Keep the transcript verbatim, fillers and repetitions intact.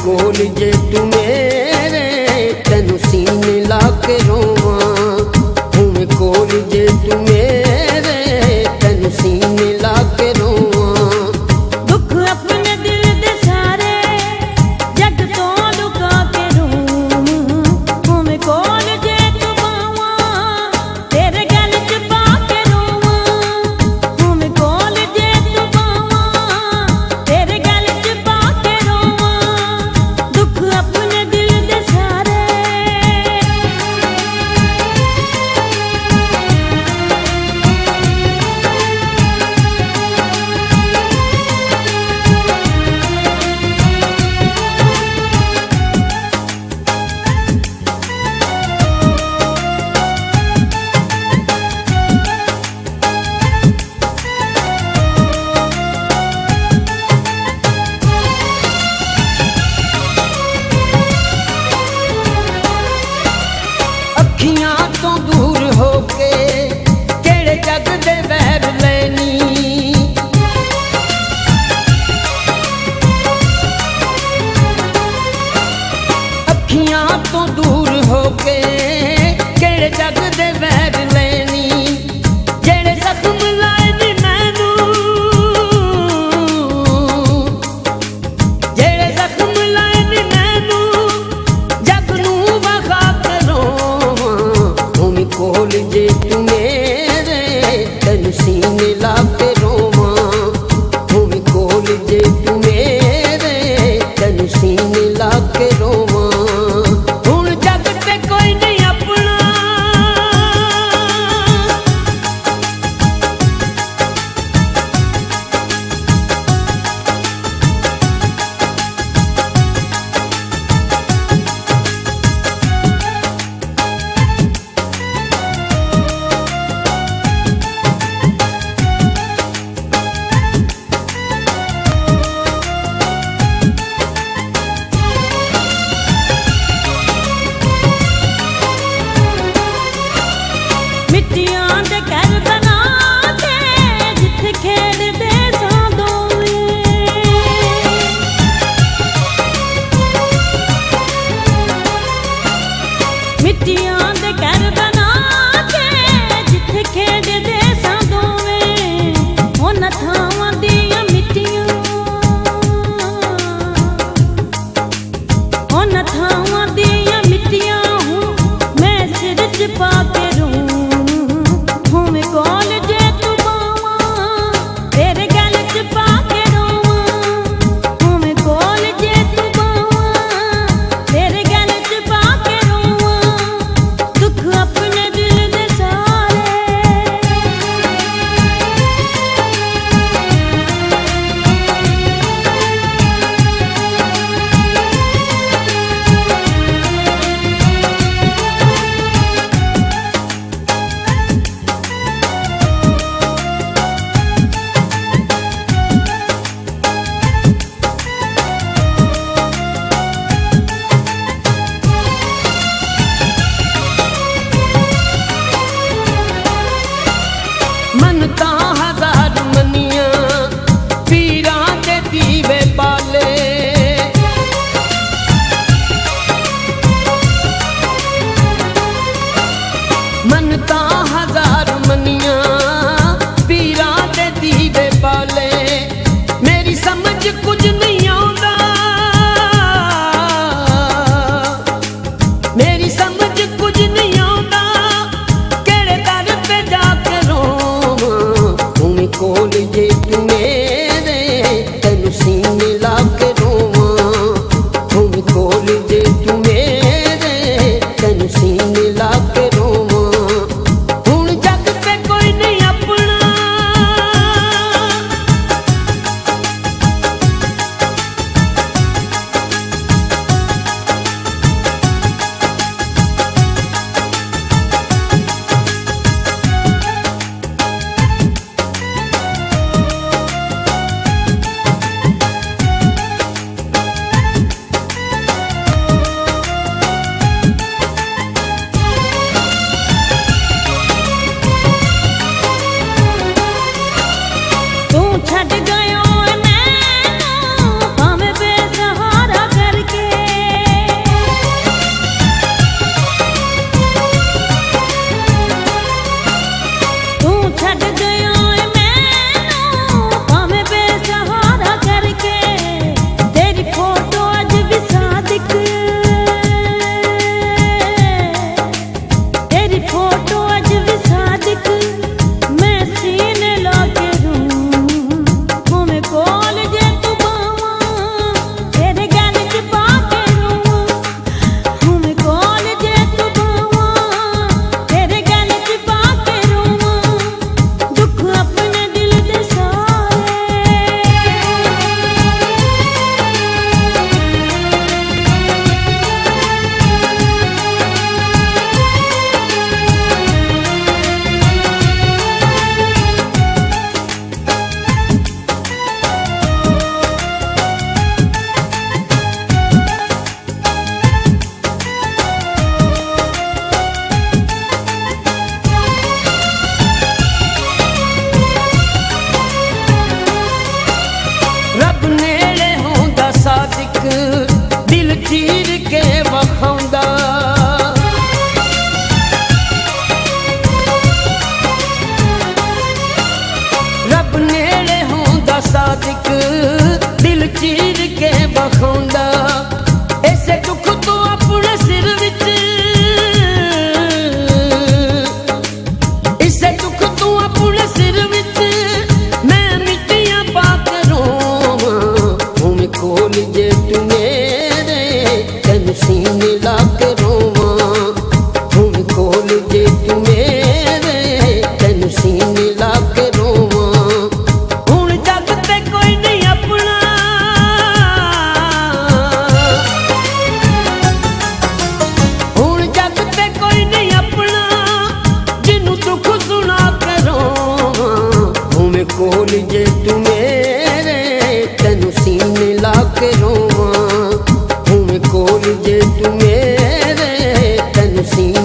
कोल जे तू मेरे तेनू सीने ला के रोवां, होवे कोल जे तू मेरे तेनू सीने ला के रोवां। दुख अपने दिल दे सारे जग तो लुका के रोवां, होवे कोल जे तू पावां तेरे गल च पा के रोवां, होवे कोल जे तू पावां तेरे गल च पा के रोवां। दुख अपने दिल दे सारे अखियां तो दूर होके केड़े जग दे वैर लैनी, अखियां तो दूर होके केड़े जग दे वैर लैनी। जेड़े जख्म लाए नी मैनू, जेड़े जख्म लाए नी मैनू जग नू वखा के रोवां, होवे कोल जे तू मेरे तेनू सीने ला के रोवां, होवे कोल जे तू मेरे तेनू सीने ला के रोवां। हुण जग ते कोई नहीं तू मेरे तेन सीने ला के रोवां हुण कोल जे तू मेरे तेन सीने ला के रोवां हुण जग ते कोई नहीं अपना हुण जग ते कोई नहीं अपना जिन्नू दुख सुना के रोवां हुण कोल जे तू मेरे तेन सीने ला के रोवां हुण कोल जे तू मेरे तेन सीने